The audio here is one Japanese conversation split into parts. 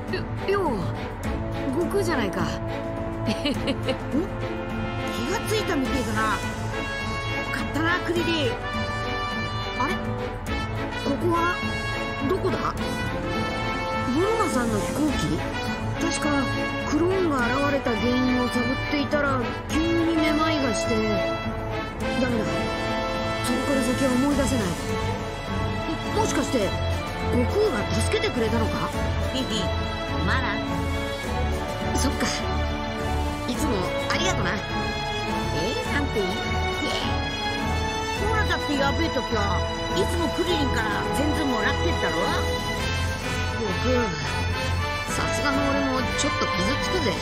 よう、悟空じゃないか。気がついたみてえだな。勝ったな、クリリン。あれ、ここはどこだ？ブルマさんの飛行機？確かクローンが現れた原因を探っていたら急にめまいがして。ダメだ、そこから先は思い出せない。もしかして悟空が助けてくれたのか？ まだ。 そっか、いつもありがとな。 なんていい？ほら、だってやべえ時はいつもクリリンから全然もらってんだろ。 悟空、さすがの俺もちょっと傷つくぜ。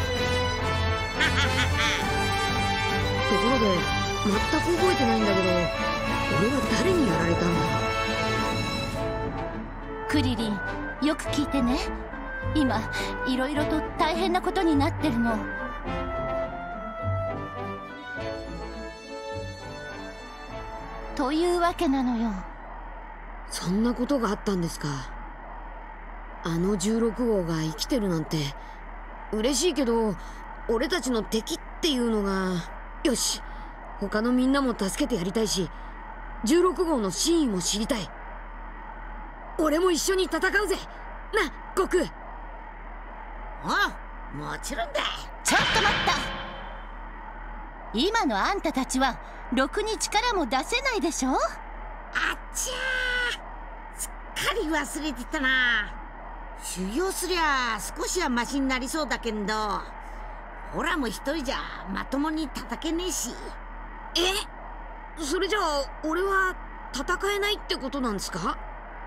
ところで全く覚えてないんだけど、俺は誰にやられたんだ？ クリリン、よく聞いてね。今いろいろと大変なことになってるの。というわけなのよ。 そんなことがあったんですか。あの16号が生きてるなんて嬉しいけど、俺たちの敵っていうのが。よし、他のみんなも助けてやりたいし、16号の真意も知りたい。俺も一緒に戦うぜな、悟空。 もちろんだ。 ちょっと待った。今のあんたたちはろくに力も出せないでしょ。 あっちゃー、すっかり忘れてたな。修行すりゃ少しはマシになりそうだけど、ほらもう一人じゃまともに叩けねえし。 それじゃあ俺は戦えないってことなんですか？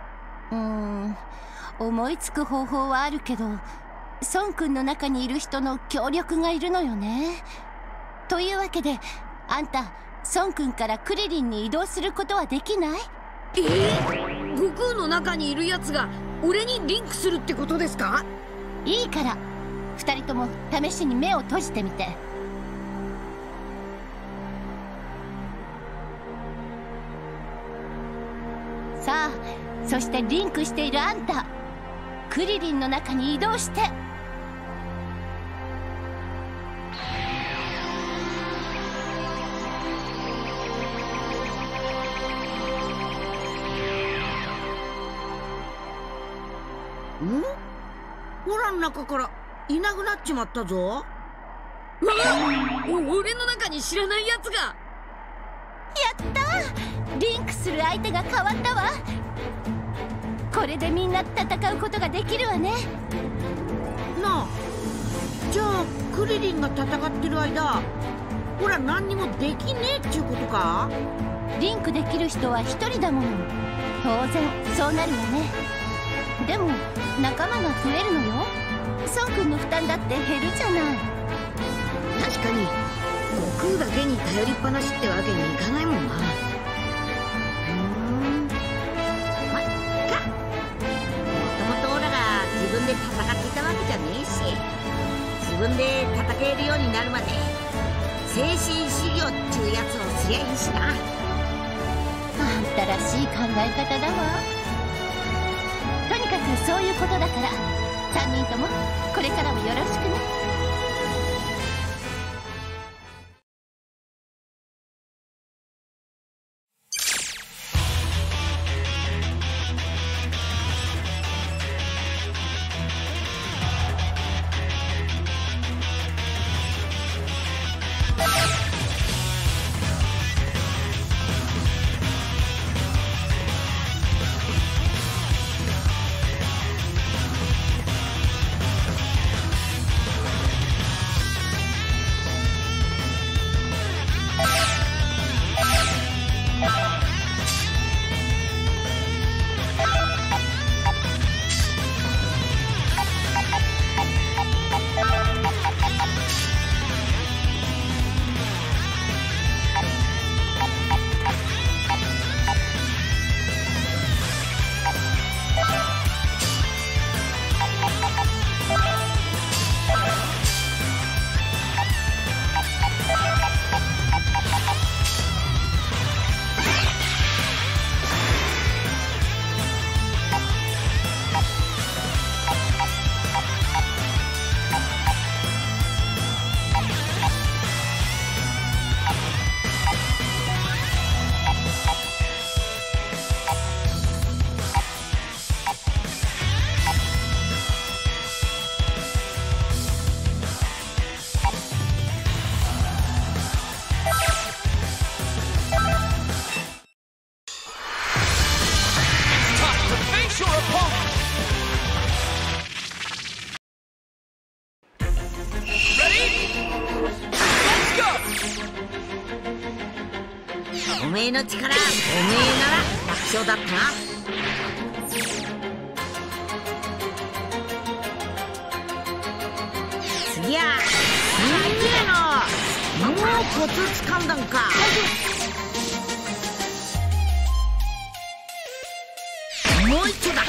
思いつく方法はあるけど、孫君の中にいる人の協力がいるのよね。というわけで、あんた孫君からクリリンに移動することはできない？ 悟空の中にいるやつが俺にリンクするってことですか？ いいから2人とも試しに目を閉じてみて。さあ、そしてリンクしているあんた、クリリンの中に移動して。 ほらの中からいなくなっちまったぞ。 俺の中に知らないやつが。 やったー、リンクする相手が変わったわ。これでみんな戦うことができるわね。 なあ、じゃあクリリンが戦ってる間、ほら何にもできねえっちゅうことか？ リンクできる人は1人だもの。当然そうなるわね。でも仲間が増えるのよ。孫君の負担だって減るじゃない。 確かに悟空だけに頼りっぱなしってわけにいかないもんな。 まっか、もともとオラが自分で戦っていたわけじゃねえし、自分で戦えるようになるまで精神修行っちゅうやつをすりゃいいしな。 あんたらしい考え方だわ。とにかくそういうことだから、3人ともこれからもよろしくね。 めえの力、おめえなら楽勝だったな。次やすげえな。もうコツ掴んだんか。もう一丁だ。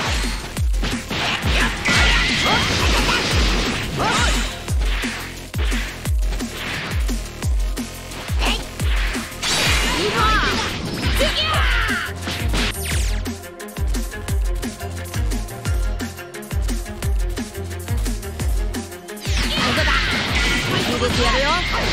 入れてやるよ。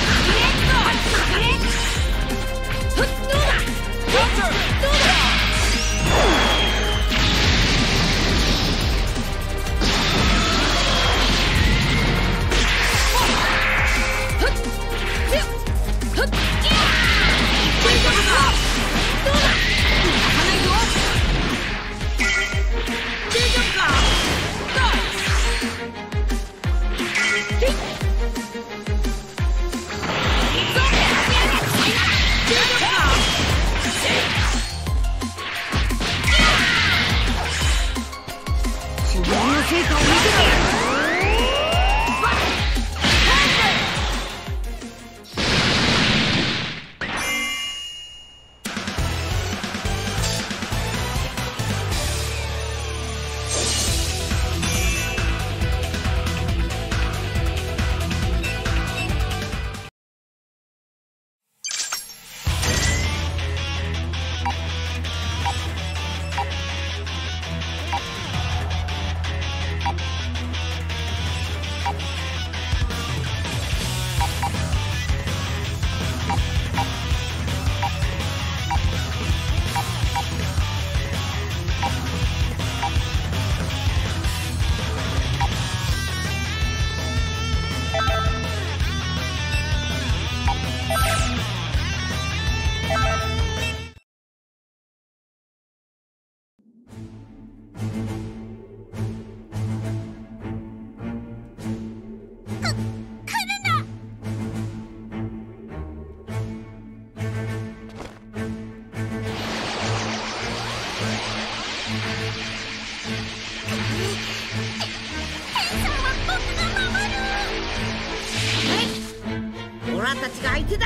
オラたちが相手だ。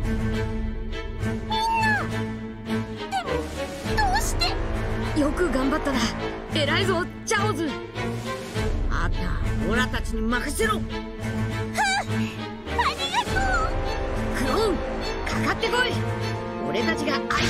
よく頑張ったな。偉いぞチャオズ。 あんたオラたちに任せろ。 ありがとう。 クローンかかってこい。俺たちが相手だ。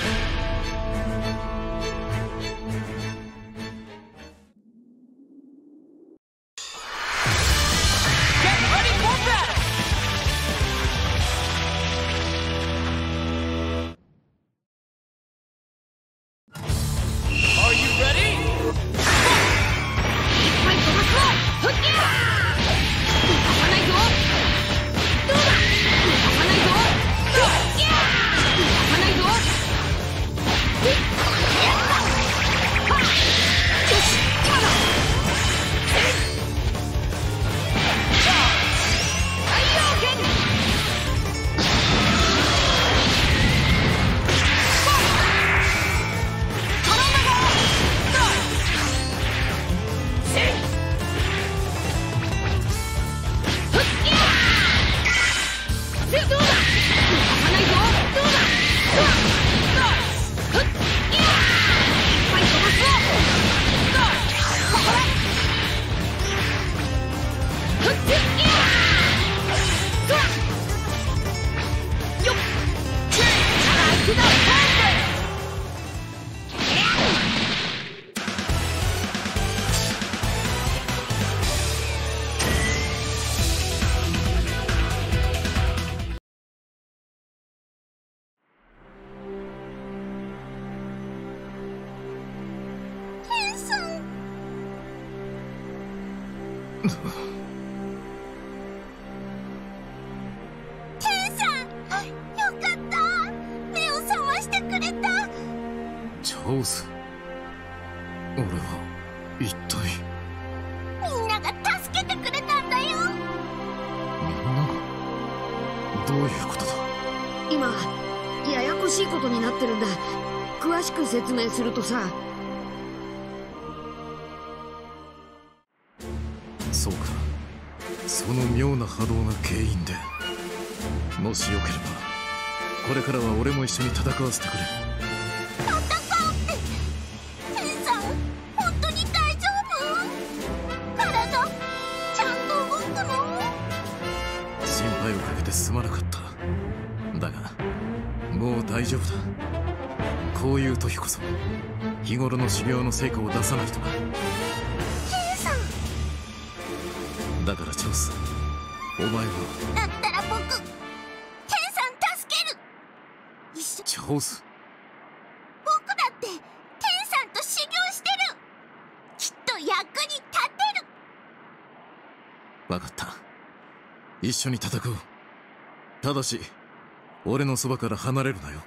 ケンさん、よかった。目を覚ましてくれた。 チャオズ、俺は一体。 みんなが助けてくれたんだよ。 みんなが？どういうことだ？ 今ややころしいことになってるんだ。詳しく説明するとさ。 そうか、その妙な波動が原因で。もしよければこれからは俺も一緒に戦わせてくれ。 戦うって天さん、本当に大丈夫？体ちゃんと動くの？ 心配をかけてすまなかった。だがもう大丈夫だ。こういう時こそ日頃の修行の成果を出さないとな。 天さん。 だからチョース、お前は。 だったら僕、天さん助ける。一緒。 チョース、 僕だって天さんと修行してる。きっと役に立てる。 分かった、一緒に戦おう。ただし俺のそばから離れるなよ。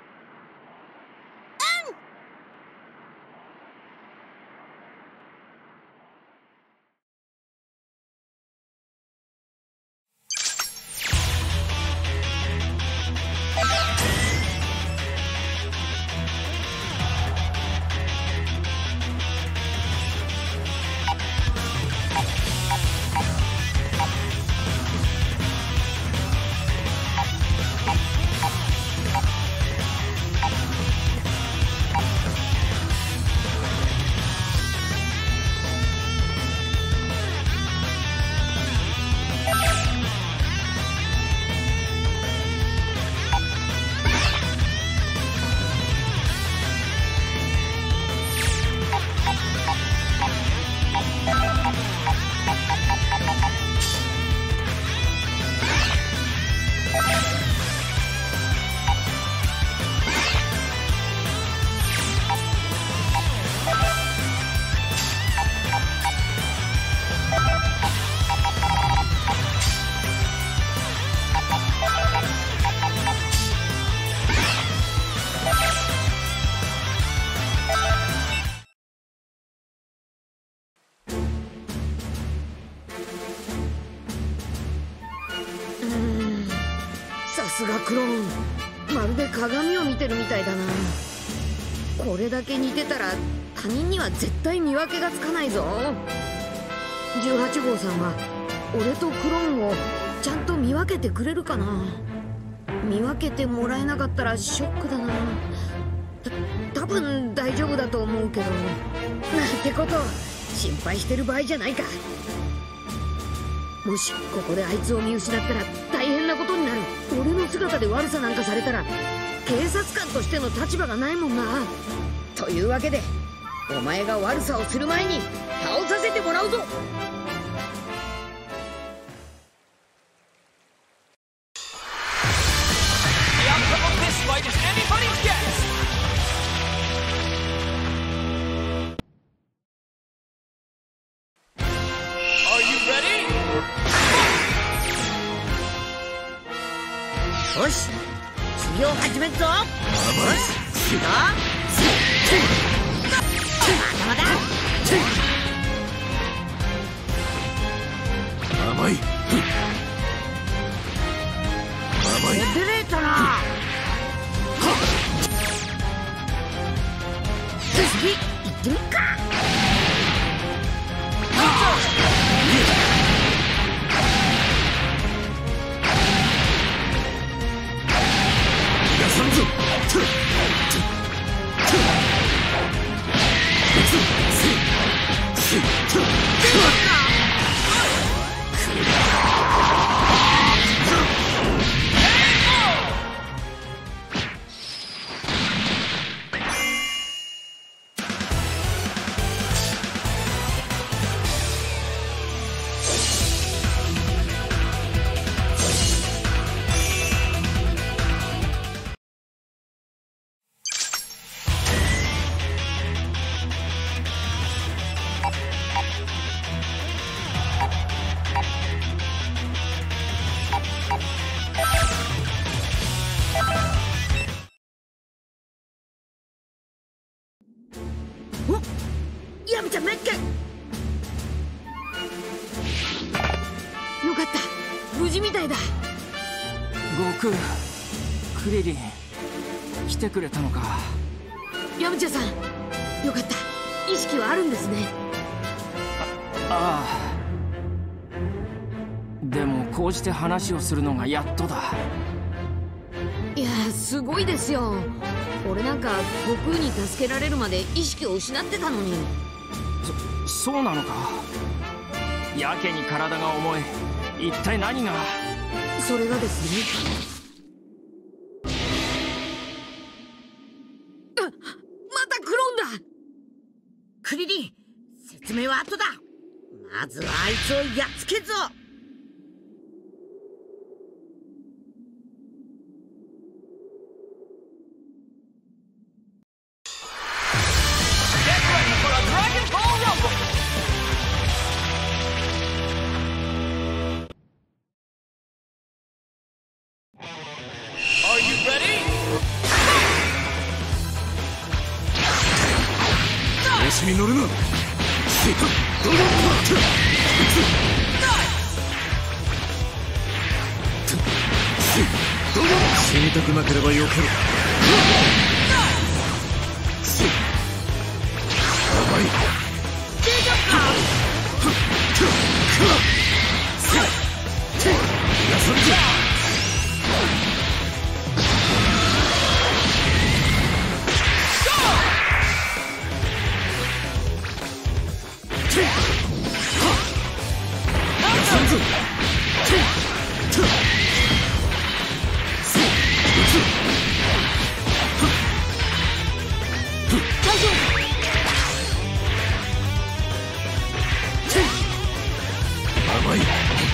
さすがクローン、まるで鏡を見てるみたいだな。これだけ似てたら他人には絶対見分けがつかないぞ。18号さんは俺とクローンをちゃんと見分けてくれるかな。見分けてもらえなかったらショックだな。多分大丈夫だと思うけど、なんてこと心配してる場合じゃないか。もしここであいつを見失ったら大変なことになる。俺の姿で悪さなんかされたら警察官としての立場がないもんな。というわけでお前が悪さをする前に倒させてもらうぞ。よし、修行始めるぞ。よし、まだまだ。 甘い甘い。 出れたな。 次行ってみっか。ヤムちゃんメッケ。よかった、無事みたいだ。 悟空、クリリン、 来てくれたのか。 ヤムチャさん、よかった。意識はあるんですね。 ああ。でもこうして話をするのがやっとだ。 いや、すごいですよ。俺なんか悟空に助けられるまで意識を失ってたのに。 そうなのか。やけに体が重い。一体何が。 それがですね、またクローンだ。 クリリン、説明は後だ。まずはあいつをやっつけるぞ。 調子に乗るな。死にたくなければよけろ。甘い。やされじゃ。甘い。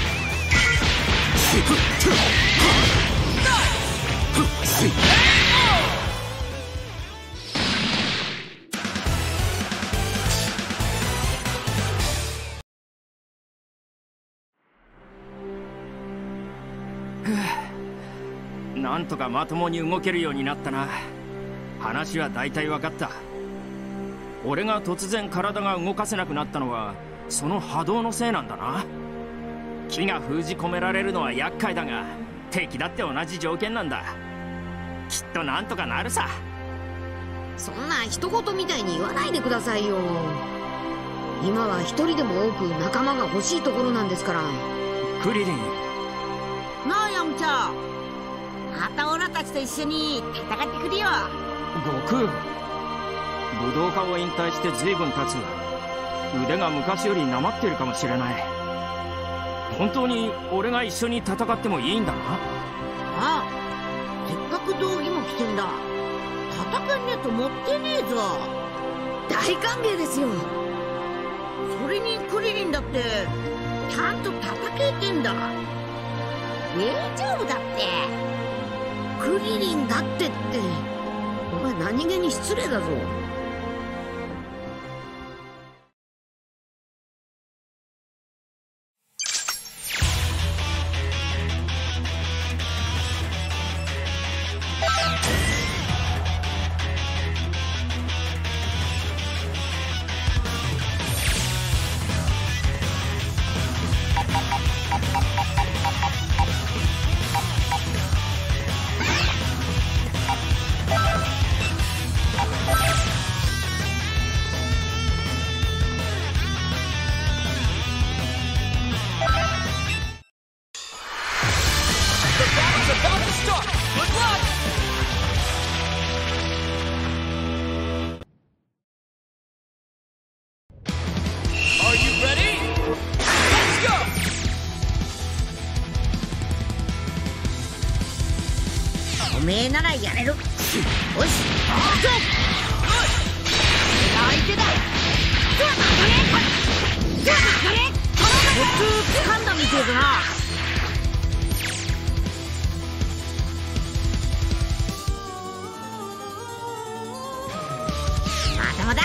なんとかまともに動けるようになったな。話は大体分かった。俺が突然体が動かせなくなったのはその波動のせいなんだな。木が封じ込められるのは厄介だが、敵だって同じ条件なんだ。きっとなんとかなるさ。 そんな一言みたいに言わないでくださいよ。今は一人でも多く仲間が欲しいところなんですから。 クリリン。 なあヤムチャ、またオラたちと一緒に戦ってくれよ。 悟空、武道家を引退して随分経つ。腕が昔よりなまっているかもしれない。本当に俺が一緒に戦ってもいいんだな。 ああ、せっかく道着も着てんだ。戦えねえと持ってねえぞ。 大歓迎ですよ。 それにクリリンだってちゃんと戦えてんだ。大丈夫だって。 クリリンだってって、お前何気に失礼だぞ。 おめえならやれる。よし、行くぞ。相手だ。コツ掴んだみてえだな。まだまだ。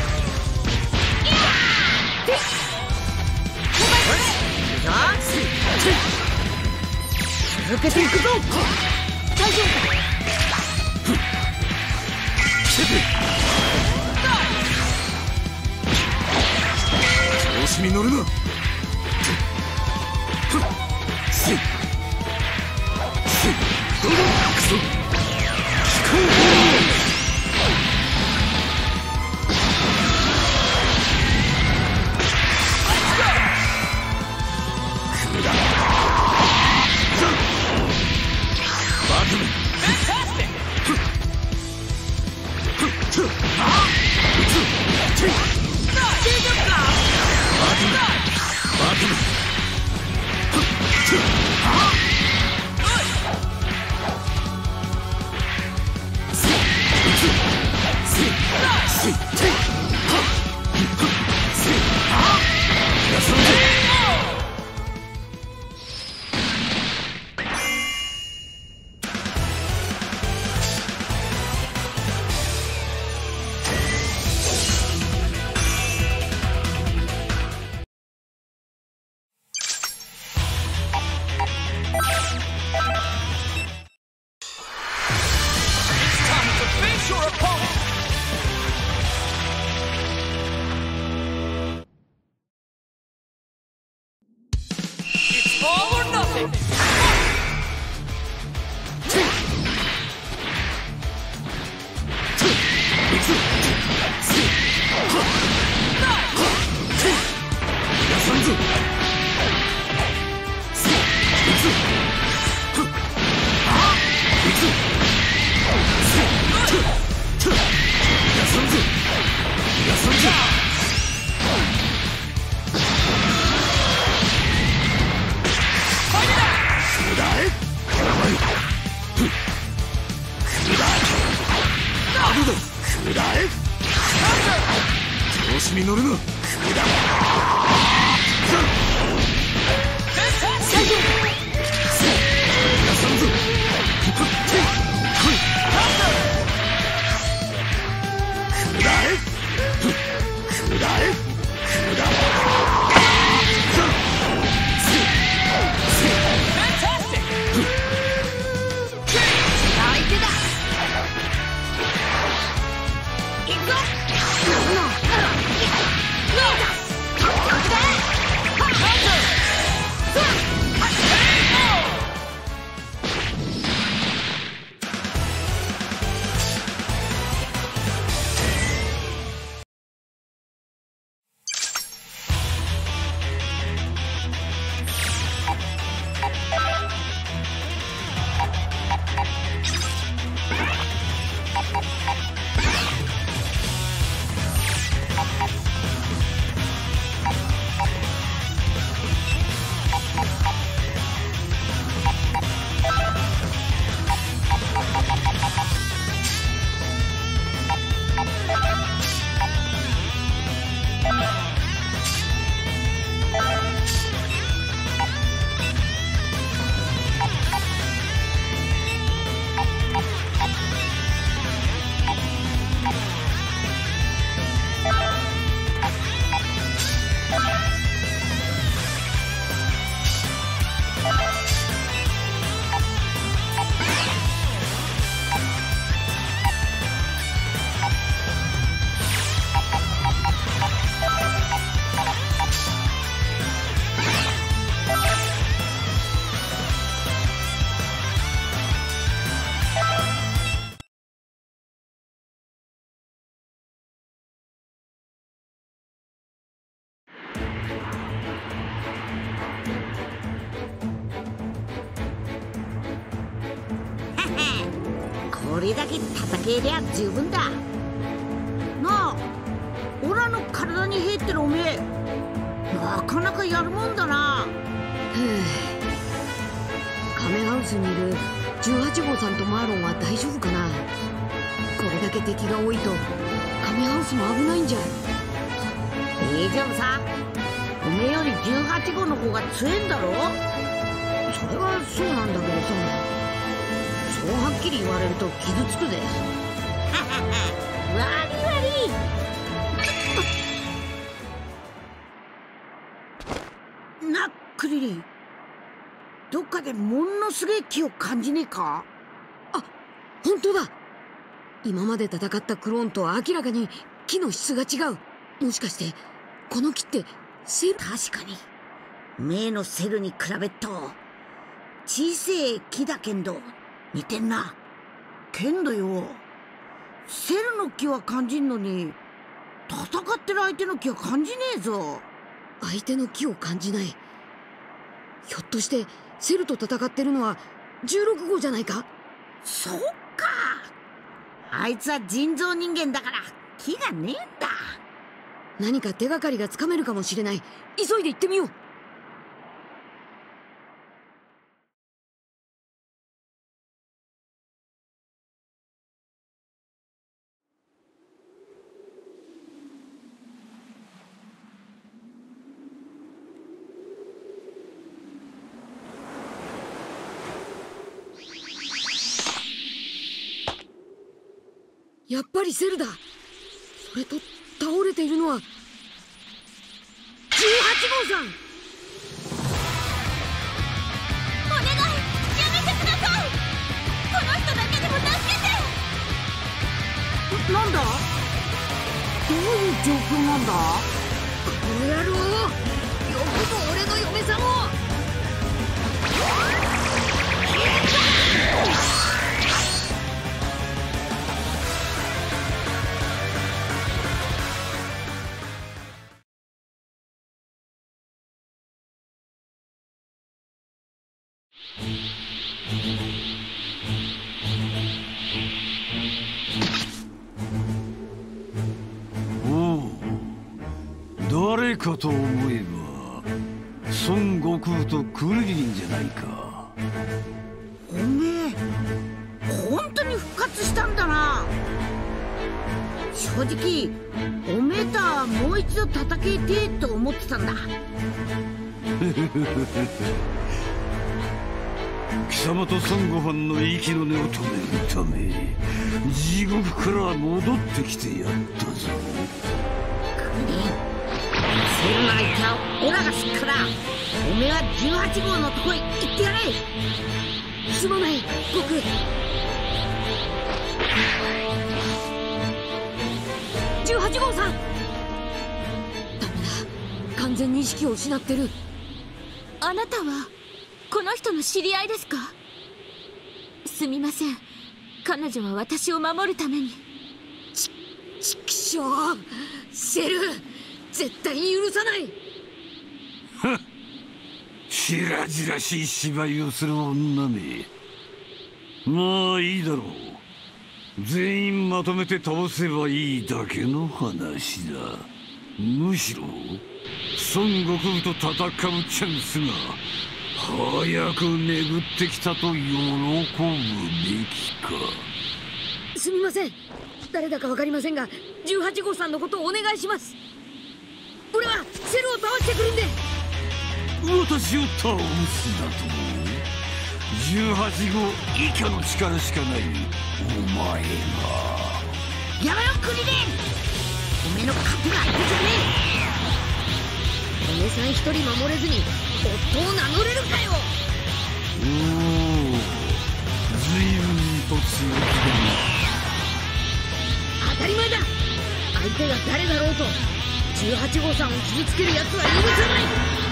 続けていくぞ。大丈夫か。 調子に乗るな。クソ。 調子に乗るな。 これだけ戦えりゃ十分だなあ。オラの体に入ってるおめえなかなかやるもんだな。 カメハウスにいる18号さんとマーロンは大丈夫かな。これだけ敵が多いとカメハウスも危ないんじゃ。 大丈夫さ。おめえより18号の方が強いんだろ。 それはそうなんだけどさ、そうはっきり言われると傷つくぜ。 わりわりな。クリリン、どっかでものすげえ気を感じねえか。 あ、本当だ。今まで戦ったクローンとは明らかに木の質が違う。もしかしてこの木ってセル。 確かに目のセルに比べっと小せえ木だけんど似てんな。けんどよ、セルの気は感じんのに戦ってる相手の気は感じねえぞ。 相手の気を感じない。ひょっとしてセルと戦ってるのは16号じゃないか。 そっか、あいつは人造人間だから気がねえんだ。 何か手がかりがつかめるかもしれない。急いで行ってみよう。 やっぱりセルだ。それと倒れているのは18号さん。 お願い、やめてください。この人だけでも助けて。 なんだ、どういう状況なんだ。 この野郎、よくも俺の嫁さんを。 誰かと思えば孫悟空とクリリンじゃないか。 おめえ本当に復活したんだな。正直おめえとはもう一度戦いてえと思ってたんだ。 貴様と孫悟飯の息の根を止めるため地獄から戻ってきてやったぞ。 クリリン、セルなら言ったらオラがすっから、おめえは18号のとこへ行ってやれ。 すまない、悟空。18号さん、ダメだ、完全に意識を失ってる。 あなたはこの人の知り合いですか？すみません、彼女は私を守るために。 ちくしょう、セル、絶対に許さない。 白々しい芝居をする女め。まあいいだろう。全員まとめて倒せばいいだけの話だ。むしろ孫悟空と戦うチャンスが早く巡ってきたと喜ぶべきか。 すみません、誰だか分かりませんが18号さんのことをお願いします。俺はセルを倒してくるんで。 私を倒すだと18号以下の力しかないお前が。 やめろクリリン、おめえの勝手が相手じゃね嫁さん一人守れずに夫を名乗れるかよ。 おお、随分と強気だな。 当たり前だ。相手が誰だろうと18号さんを傷つける奴は許さない。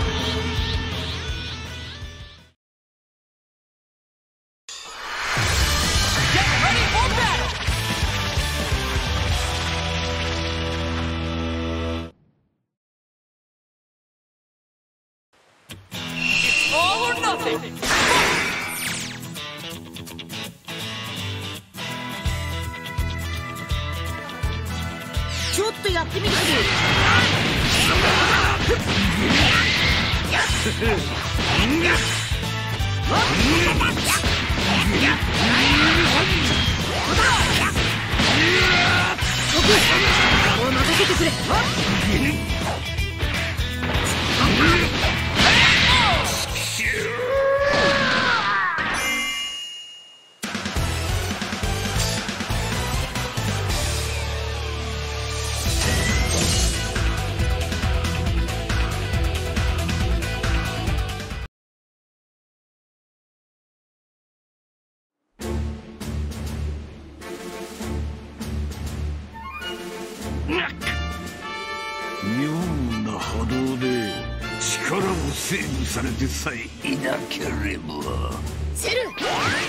ちょっとやってみてくれ。 顔を任せてくれ。 妙な波動で力を制御されてさえいなければ。 セル、とどめ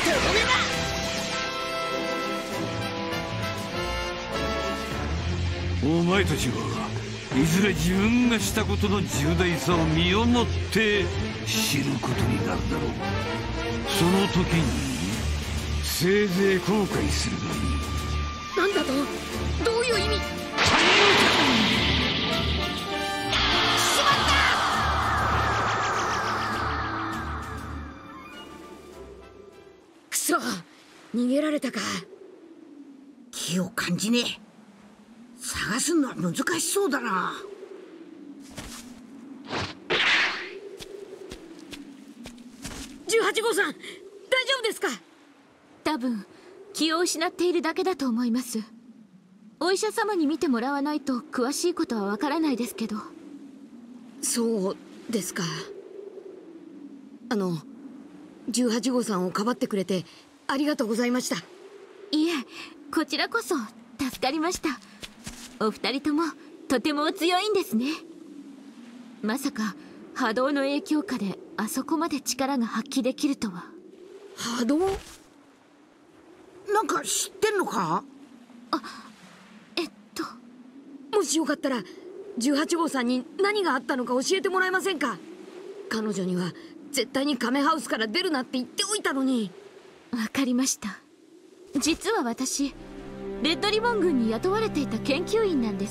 だ。 お前たちはいずれ自分がしたことの重大さを身をもって知ることになるだろう。その時にせいぜい後悔するがいい。 なんだと？どういう意味？くそ、逃げられたか。 気を感じねえ。探すのは難しそうだな。 18号さん、大丈夫ですか？ 多分気を失っているだけだと思います。 お医者様に見てもらわないと詳しいことはわからないですけど。 そうですか。18号さんをかばってくれてありがとうございました。 いえ、こちらこそ助かりました。お二人ともとてもお強いんですね。まさか波動の影響下であそこまで力が発揮できるとは。 波動？なんか知ってんのか？ もしよかったら18号さんに何があったのか教えてもらえませんか？彼女には絶対にカメハウスから出るなって言っておいたのに。 わかりました。実は私、レッドリボン軍に雇われていた研究員なんです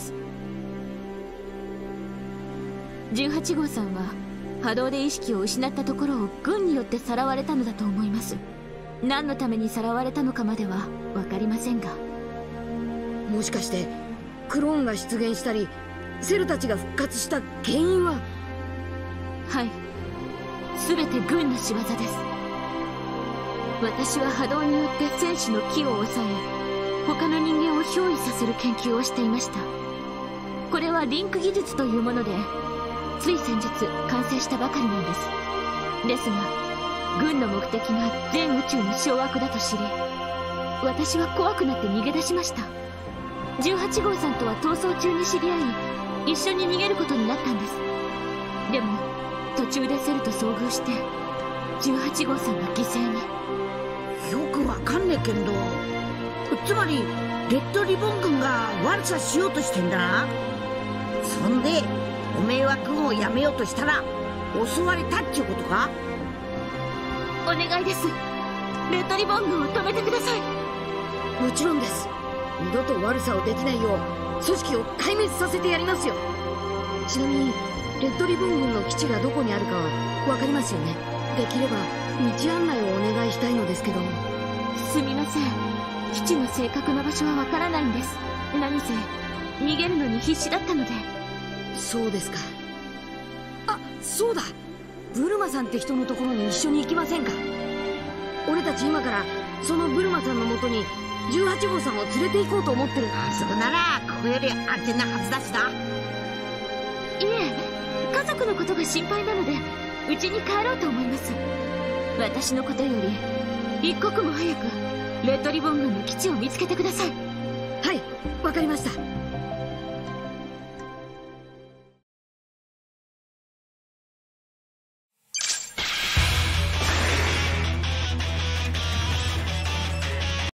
。18号さんは波動で意識を失ったところを軍によってさらわれたのだと思います。何のためにさらわれたのかまでは分かりませんが。 もしかしてクローンが出現したりセルたちが復活した原因は？ はい、全て軍の仕業です。私は波動によって戦士の気を抑え、他の人間を憑依させる研究をしていました。これはリンク技術というもので、つい先日完成したばかりなんです。ですが軍の目的が全宇宙の掌握だと知り、私は怖くなって逃げ出しました。18号さんとは逃走中に知り合い、一緒に逃げることになったんです。でも途中でセルと遭遇して18号さんが犠牲に。 よくわかんねえけど、つまりレッドリボン軍が悪さしようとしてんだな。そんでおめえは軍をやめようとしたら襲われたっていうことか？ お願いです。レッドリボン軍を止めてください。 もちろんです。二度と悪さをできないよう組織を壊滅させてやりますよ。ちなみにレッドリボン軍の基地がどこにあるかは分かりますよね？できれば道案内をお願いしたいのですけど。 すみません、基地の正確な場所は分からないんです。何せ逃げるのに必死だったので。 そうですか。あ、そうだ、ブルマさんって人のところに一緒に行きませんか？俺たち今からそのブルマさんのもとに18号さんを連れて行こうと思ってる。 あそこならここより安全なはずだしな。 いえ、家族のことが心配なのでうちに帰ろうと思います。私のことより一刻も早くレッドリボン軍の基地を見つけてください。 はい、わかりました。